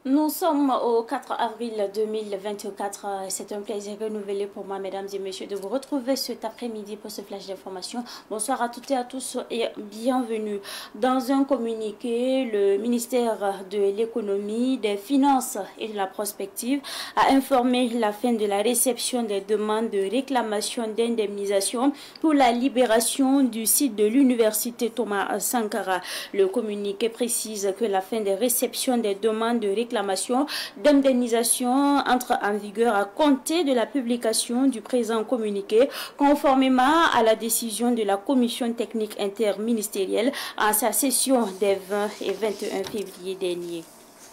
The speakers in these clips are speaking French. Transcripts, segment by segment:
Nous sommes au 4 avril 2024. C'est un plaisir renouvelé pour moi, mesdames et messieurs, de vous retrouver cet après-midi pour ce flash d'information. Bonsoir à toutes et à tous et bienvenue. Dans un communiqué, le ministère de l'économie, des finances et de la prospective a informé la fin de la réception des demandes de réclamation d'indemnisation pour la libération du site de l'université Thomas Sankara. Le communiqué précise que la fin des réceptions des demandes de réclamation d'indemnisation entre en vigueur à compter de la publication du présent communiqué, conformément à la décision de la commission technique interministérielle en sa session des 20 et 21 février dernier.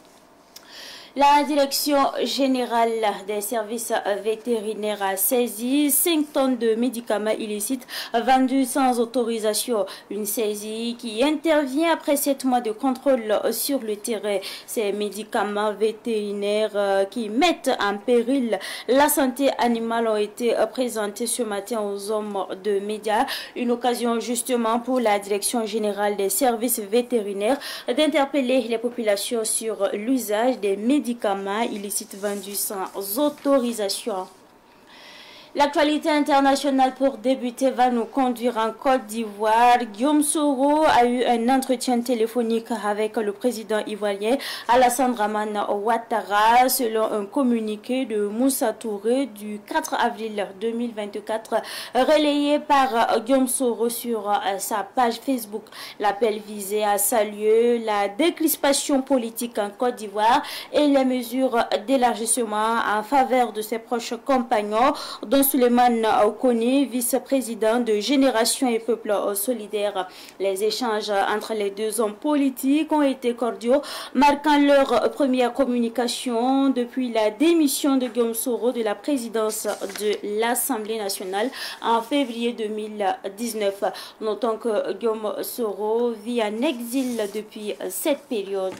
La direction générale des services vétérinaires a saisi 5 tonnes de médicaments illicites vendus sans autorisation. Une saisie qui intervient après 7 mois de contrôle sur le terrain. Ces médicaments vétérinaires qui mettent en péril la santé animale ont été présentés ce matin aux hommes de médias. Une occasion justement pour la direction générale des services vétérinaires d'interpeller les populations sur l'usage des médicaments illicites vendus sans autorisation. L'actualité internationale pour débuter va nous conduire en Côte d'Ivoire. Guillaume Soro a eu un entretien téléphonique avec le président ivoirien Alassane Dramane Ouattara selon un communiqué de Moussa Touré du 4 avril 2024 relayé par Guillaume Soro sur sa page Facebook. L'appel visait à saluer la décrispation politique en Côte d'Ivoire et les mesures d'élargissement en faveur de ses proches compagnons dont Souleymane Okoni, vice-président de Génération et Peuple Solidaire. Les échanges entre les deux hommes politiques ont été cordiaux, marquant leur première communication depuis la démission de Guillaume Soro de la présidence de l'Assemblée nationale en février 2019. Notons que Guillaume Soro vit en exil depuis cette période.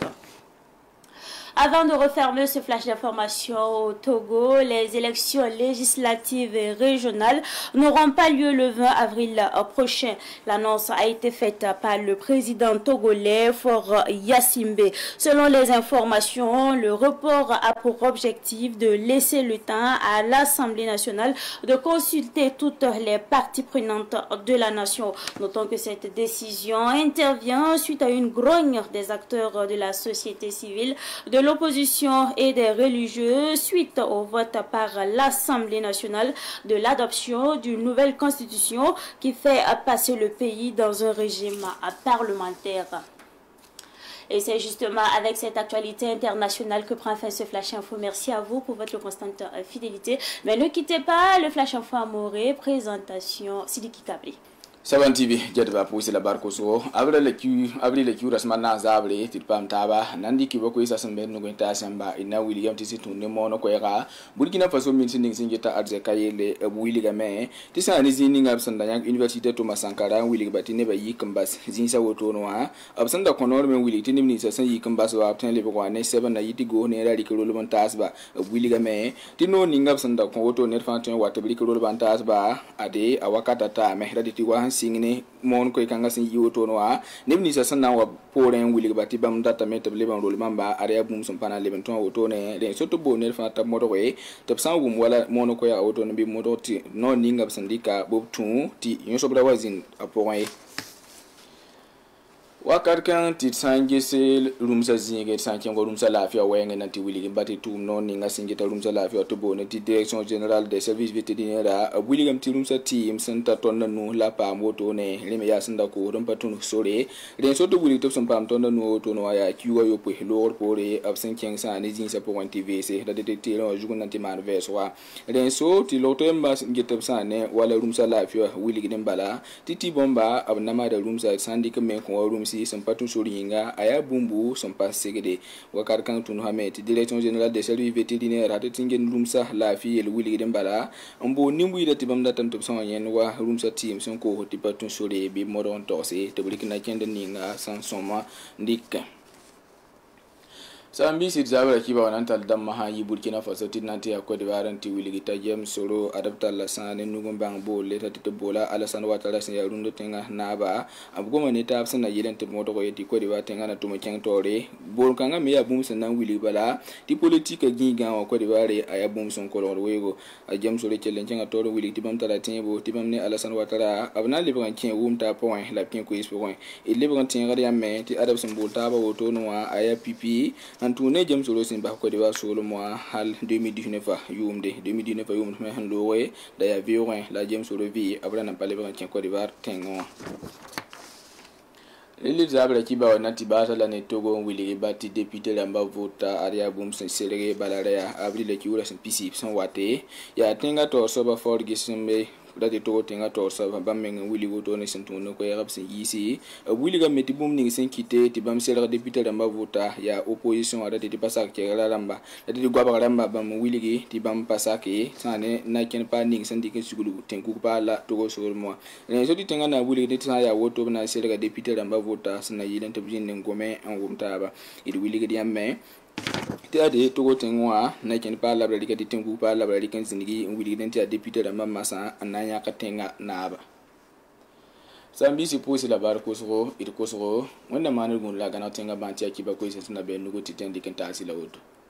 Avant de refermer ce flash d'information au Togo, les élections législatives et régionales n'auront pas lieu le 20 avril prochain. L'annonce a été faite par le président togolais Faure Yassimbe. Selon les informations, le report a pour objectif de laisser le temps à l'Assemblée nationale de consulter toutes les parties prenantes de la nation. Notons que cette décision intervient suite à une grogne des acteurs de la société civile, de l'opposition et des religieux suite au vote par l'Assemblée nationale de l'adoption d'une nouvelle constitution qui fait passer le pays dans un régime parlementaire. Et c'est justement avec cette actualité internationale que prend fin ce Flash Info. Merci à vous pour votre constante fidélité. Mais ne quittez pas le Flash Info Amoré, présentation Sidiki Kabri. Saban TV jadba pusi la barko so abri le Q rasmana zabre tipam taba nandi kiboko isa sembe no gwenta samba ina William tisi tunne mono ko era Burkina Faso min sinding sinjeta adze kayele William me tisa ni zini ngab sanda yang Université Thomas Sankara William batine ba yikambas zinsa woto no ha absanda konor men William tinim ni sasan yikambas wa obtain le boko ne 7 na yiti go ne radi ko lo montas ba William me tino ni ngab sanda ko woto ne fantin watabli ko lo bantas ba ade awakata ta me radi ti wa singine mon ko kanga sin yoto no a nebni sa sanna wa poren wili bati bam data met leban rol mamba area bum son pana leben ton woto ne den soto bonel fa tab moto we tab san bum wala mon ko ya woto no bi moto ti no ninga sandika bob tun ti yon sobra wazin aporen wakar kan tit sanje se rumsa zinge sanke ngo rumsa lafiya wayenge nanti wili bati tum non ninga singeta rumsa lafiya to bone ti direction générale des services vétérinaires wili gam ti rumsa team santa tonna no la pa moto ne lime ya sanda ko rum patun sore ren so to wili to son pam tonna no to no ya kiwa yo pe lor pore absen ken sa ne zin sa po TVC da détecter no jugun nanti man veswa ren so ti loto mba ngeta sa ne wala rumsa lafiya wili gidem bala titi bomba abnama da rumsa sandika men ko rumsa son patun soringa aya bumbu son pas segede wakar kan tun hamet direction générale des services vétérinaires hat tingen rumsa la fi el wili dem bala ambo nimbu ida tibam datam to son yen wa rumsa team son ko hoti patun sori bi modon tose to blikina kende ninga san soma ndika Sambi sit zabra kiba wanantal damma ha yi Burkina Faso tinanti ya Côte d'Ivoire ti wiligita jem solo adapta la sane nugum bang bo leta tete bola Alassane Ouattara sen ya rundo tenga naba abgoma ne ta absana yelen te moto ko yeti Côte d'Ivoire tenga na tumo keng tore bol kanga me ya bum sen nan wili bala ti politique ginga wa Côte d'Ivoire aya bum son kolor wego a jem solo chelen kenga tore wili tibam tala tembo tibam ne Alassane Ouattara abna le ban ken wum ta point la pin ko is point il le ban tenga ya me ti adap sen bol ta ba woto no aya pipi Antoine James Olosin ba Côte d'Ivoire solo mois hal 2019 yumde 2019 yumde me han lowe da ya violin la James Olovi abra na pale ba Côte d'Ivoire tengo Lili zabra kiba wanati bata la netogo wili bati député lamba vota aria bum sen selere balarea abri le kiura sen pisi son wate ya tenga to soba for gisembe dati to tenga to soba bameng wili woto ne sen tono ko yarab sen yisi wili ga meti bum ni sen kite ti bam selere député lamba vota ya opposition ada ti pasak ke lamba dati gwa ba lamba bam wili gi ti bam pasake sane na ken pa ni sen dikin sugulu tenku pa la to so mo ne so ti tenga na wili ti sa ya woto na selere député lamba vota sana yilente bijin ngome en wumtaba idi wili gidi amme tiade to tengwa na ken pa la brali kadi tengu pa la brali ken zinigi wili gidi tia député da mama sa ananya katenga naba sambi si posi la bar kosro idi kosro wanda manul gun la gana tenga banti akiba ko isena be nugo titendi ken tasi la woto